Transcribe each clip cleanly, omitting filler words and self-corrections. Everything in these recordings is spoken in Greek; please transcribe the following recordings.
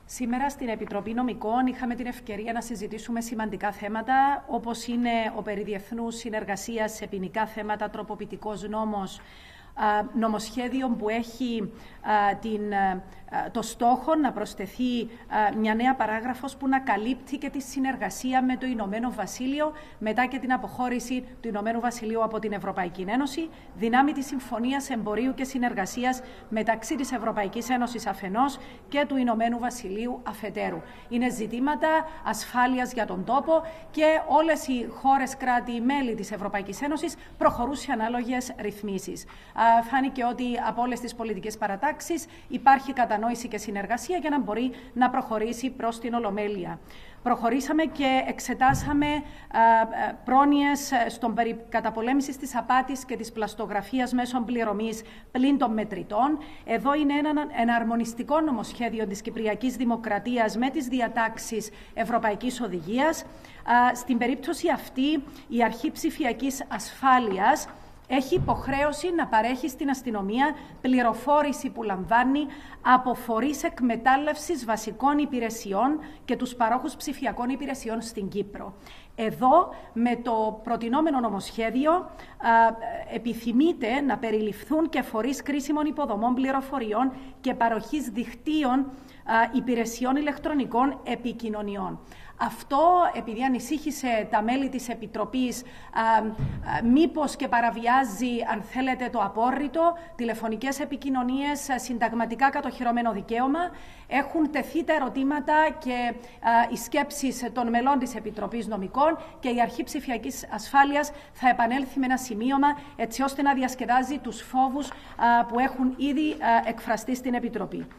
Σήμερα στην Επιτροπή Νομικών είχαμε την ευκαιρία να συζητήσουμε σημαντικά θέματα, όπως είναι ο περί διεθνούς συνεργασίας σε ποινικά θέματα, τροποποιητικός νόμος, νομοσχέδιο που έχει το στόχο να προσθεθεί μια νέα παράγραφος που να καλύπτει και τη συνεργασία με το Ηνωμένο Βασίλειο μετά και την αποχώρηση του Ηνωμένου Βασιλείου από την Ευρωπαϊκή Ένωση, δυνάμει της Συμφωνίας Εμπορίου και Συνεργασίας μεταξύ της Ευρωπαϊκής Ένωσης αφενός και του Ηνωμένου Βασιλείου αφετέρου. Είναι ζητήματα ασφάλειας για τον τόπο και όλες οι χώρες κράτη-μέλη της Ευρωπαϊκής Ένωσης προχωρούν σε ανάλογες ρυθμίσεις. Φάνηκε ότι από όλες τις πολιτικές παρατάξεις υπάρχει κατανόηση και συνεργασία για να μπορεί να προχωρήσει προς την Ολομέλεια. Προχωρήσαμε και εξετάσαμε πρόνοιες στον περί καταπολέμησης της απάτης και της πλαστογραφίας μέσω πληρωμής πλην των μετρητών. Εδώ είναι ένα εναρμονιστικό νομοσχέδιο της Κυπριακής Δημοκρατίας με τις διατάξεις Ευρωπαϊκής Οδηγίας. Στην περίπτωση αυτή, η Αρχή Ψηφιακής Ασφάλειας έχει υποχρέωση να παρέχει στην αστυνομία πληροφόρηση που λαμβάνει από φορείς εκμετάλλευσης βασικών υπηρεσιών και τους παρόχους ψηφιακών υπηρεσιών στην Κύπρο. Εδώ, με το προτινόμενο νομοσχέδιο, επιθυμείται να περιληφθούν και φορείς κρίσιμων υποδομών πληροφοριών και παροχής δικτύων υπηρεσιών ηλεκτρονικών επικοινωνιών. Αυτό, επειδή ανησύχησε τα μέλη της Επιτροπής, μήπως και παραβιάζει, αν θέλετε, το απόρριτο, τηλεφωνικές επικοινωνίες, συνταγματικά κατοχυρωμένο δικαίωμα, έχουν τεθεί τα ερωτήματα και οι σκέψεις των μελών της Επιτροπής Νομικών και η Αρχή Ψηφιακής Ασφάλειας θα επανέλθει με ένα σημείωμα έτσι ώστε να διασκεδάζει τους φόβους που έχουν ήδη εκφραστεί στην Επιτροπή.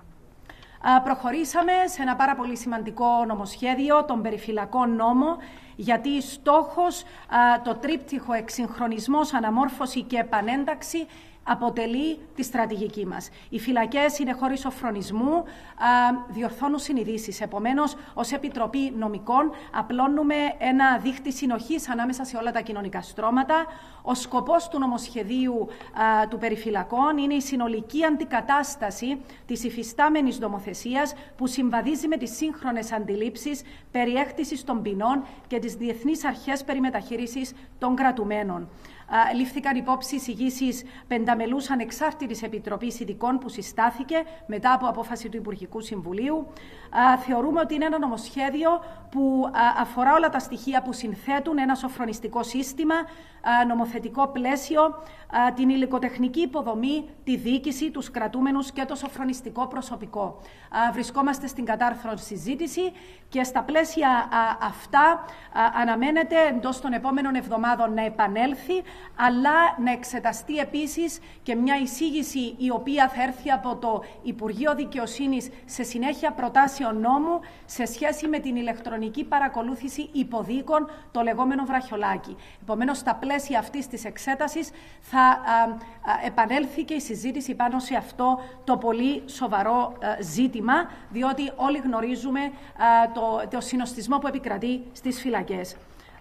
Προχωρήσαμε σε ένα πάρα πολύ σημαντικό νομοσχέδιο, τον περιφυλακό νόμο, γιατί στόχος το τρίπτυχο εξυγχρονισμός, αναμόρφωση και επανένταξη αποτελεί τη στρατηγική μας. Οι φυλακές είναι χώροι σοφρονισμού, διορθώνουν συνειδήσεις. Επομένως, ως Επιτροπή Νομικών απλώνουμε ένα δίχτυ συνοχής ανάμεσα σε όλα τα κοινωνικά στρώματα. Ο σκοπός του νομοσχεδίου του περιφυλακών είναι η συνολική αντικατάσταση της υφιστάμενης νομοθεσίας που συμβαδίζει με τις σύγχρονες αντιλήψεις περί έκτησης των ποινών και τις διεθνείς αρχές περί μεταχείρισης των κρατουμένων. Λήφθηκαν υπόψη εισηγήσεις πενταμελούς ανεξάρτητης επιτροπής ειδικών που συστάθηκε μετά από απόφαση του Υπουργικού Συμβουλίου. Θεωρούμε ότι είναι ένα νομοσχέδιο που αφορά όλα τα στοιχεία που συνθέτουν ένα σοφρονιστικό σύστημα, νομοθετικό πλαίσιο, την υλικοτεχνική υποδομή, τη διοίκηση, τους κρατούμενους και το σοφρονιστικό προσωπικό. Βρισκόμαστε στην κατάρθρον συζήτηση και στα πλαίσια αυτά αναμένεται εντός των επόμενων εβδομάδων να επανέλθει, αλλά να εξεταστεί επίσης και μια εισήγηση η οποία θα έρθει από το Υπουργείο Δικαιοσύνης σε συνέχεια προτάσεων νόμου σε σχέση με την ηλεκτρονική παρακολούθηση υποδίκων, το λεγόμενο βραχιολάκι. Επομένως, στα πλαίσια αυτής της εξέτασης θα επανέλθει και η συζήτηση πάνω σε αυτό το πολύ σοβαρό ζήτημα, διότι όλοι γνωρίζουμε το συνοστισμό που επικρατεί στις φυλακές.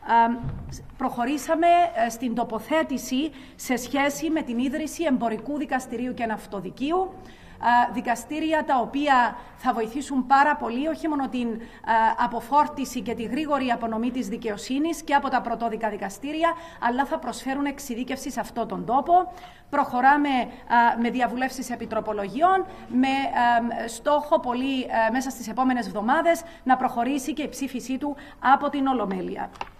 Προχωρήσαμε στην τοποθέτηση σε σχέση με την ίδρυση εμπορικού δικαστηρίου και ναυτοδικείου, δικαστήρια τα οποία θα βοηθήσουν πάρα πολύ όχι μόνο την αποφόρτιση και τη γρήγορη απονομή της δικαιοσύνης και από τα πρωτόδικα δικαστήρια, αλλά θα προσφέρουν εξειδίκευση σε αυτόν τον τόπο. Προχωράμε με διαβουλεύσεις επιτροπολογιών, με στόχο πολύ μέσα στις επόμενες εβδομάδες να προχωρήσει και η ψήφισή του από την Ολομέλεια.